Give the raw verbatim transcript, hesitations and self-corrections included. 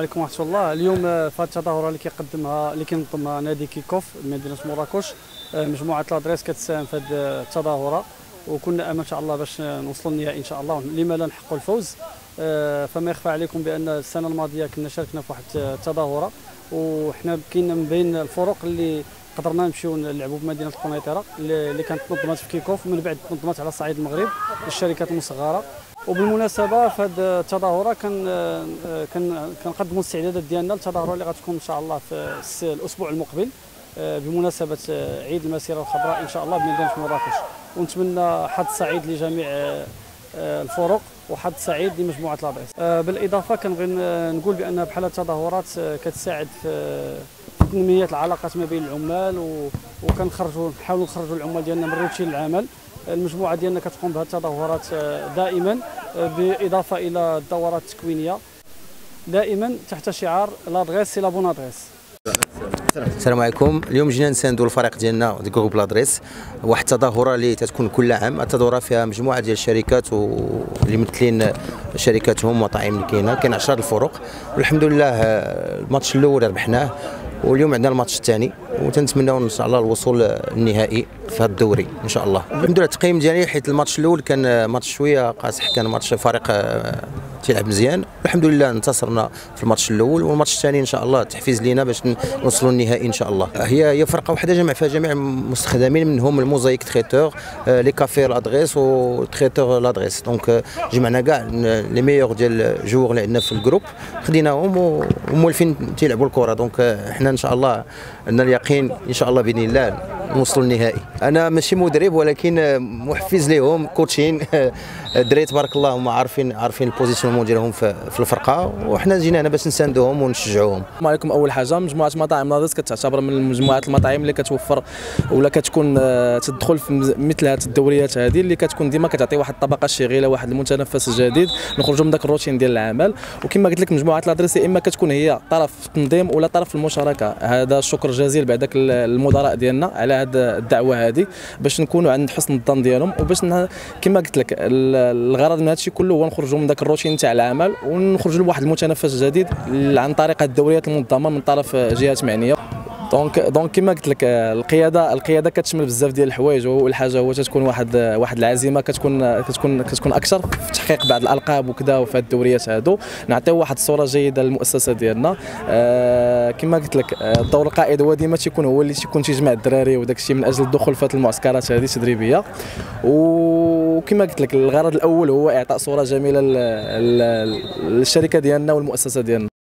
عليكم ورحمة الله. اليوم في هذه التظاهرة اللي كيقدمها اللي كينظمها نادي كيكوف مدينة مراكش، مجموعة لادريس كتساهم في هذه التظاهرة، وكنا امل ان شاء الله باش نوصلوا للنهائي ان شاء الله، لما لا نحققوا الفوز. فما يخفى عليكم بان السنة الماضية كنا شاركنا في واحد التظاهرة، وحنا كاين من بين الفرق اللي قدرنا نمشيو نلعبوا بمدينة القنيطرة اللي كانت تنظمات في كيكوف، ومن بعد تنظمات على صعيد المغرب الشركات المصغرة. وبالمناسبه في هذه التظاهره كان كان كنقدموا الاستعدادات ديالنا للتظاهره اللي غتكون ان شاء الله في الاسبوع المقبل بمناسبه عيد المسيره الخضراء ان شاء الله بمدينه مراكش، ونتمنى حظ سعيد لجميع الفرق وحظ سعيد لمجموعه لادريس. بالاضافه كنبغي نقول بان بحال هذه التظاهرات كتساعد في تنميه العلاقات ما بين العمال، وكنخرجوا نحاولوا نخرجوا العمال ديالنا من روتين العمل. المجموعه ديالنا كتقوم بهذه التظاهرات دائما، بالاضافه الى الدورات التكوينيه دائما تحت شعار لادريس سي لا بون ادريس. السلام عليكم. اليوم جينا نساندوا الفريق ديالنا دي جروب لادريس، واحد التظاهره اللي تتكون كل عام. التظاهره فيها مجموعه ديال الشركات واللي ممثلين شركاتهم ومطاعم اللي كاينه، كاين عشرة الفرق، والحمد لله الماتش الاول ربحناه، واليوم عندنا الماتش الثاني، وتنتمناو ان شاء الله الوصول للنهائي في هذا الدوري ان شاء الله. الحمد لله التقييم ديالي حيت الماتش الاول كان ماتش شويه قاصح، كان ماتش فريق تيلعب مزيان، الحمد لله انتصرنا في الماتش الاول، والماتش الثاني ان شاء الله تحفيز لينا باش نوصلوا للنهائي ان شاء الله. هي هي فرقه واحده جمع فيها جميع المستخدمين، منهم الموزايك تريتور، لي كافي لادريس وتريتور لادريس، دونك جمعنا كاع لي ميور ديال الجوور اللي عندنا في الجروب، خديناهم ومولفين تيلعبوا الكره. دونك احنا ان شاء الله عندنا اليقين ان شاء الله باذن الله نوصلوا للنهائي. انا ماشي مدرب ولكن محفز لهم، كوتشين الدراري تبارك الله هما عارفين عارفين البوزيسيون ديالهم في الفرقه، وحنا جينا هنا باش نساندوهم ونشجعوهم. السلام عليكم. اول حاجه مجموعه مطاعم لادريس كتعتبر من مجموعه المطاعم اللي كتوفر ولا كتكون تدخل في مثل هذه الدوريات هذه اللي كتكون ديما كتعطي واحد الطبقه شغيله، واحد المتنفس جديد، نخرجوا من ذاك الروتين ديال العمل. وكما قلت لك مجموعه لادريس يا اما كتكون هي طرف في التنظيم ولا طرف في المشاركه. هذا الشكر جزيل بعدك المدراء ديالنا على هذه الدعوه هذه باش نكونوا عند حسن الظن ديالهم، وباش كما قلت لك الغرض من هذا الشيء كله هو نخرجوا من ذاك الروتين تاع العمل ونخرجوا لواحد المتنفس جديد عن طريق الدوريات المنظمه من طرف جهات معنيه. دونك دونك كما قلت لك القياده القياده كتشمل بزاف ديال الحوايج، واول حاجه هو تكون واحد واحد العزيمه كتكون كتكون كتكون اكثر في تحقيق بعض الالقاب وكذا، وفي الدوريات هادو نعطيو واحد الصوره جيده للمؤسسه ديالنا. آه كما قلت لك الدور القائد هو ديما تيكون هو اللي تيكون تيجمع الدراري وداك الشيء من اجل الدخول في المعسكرات هذه التدريبيه. وكما قلت لك الغرض الاول هو اعطاء صوره جميله للشركه ديالنا والمؤسسه ديالنا.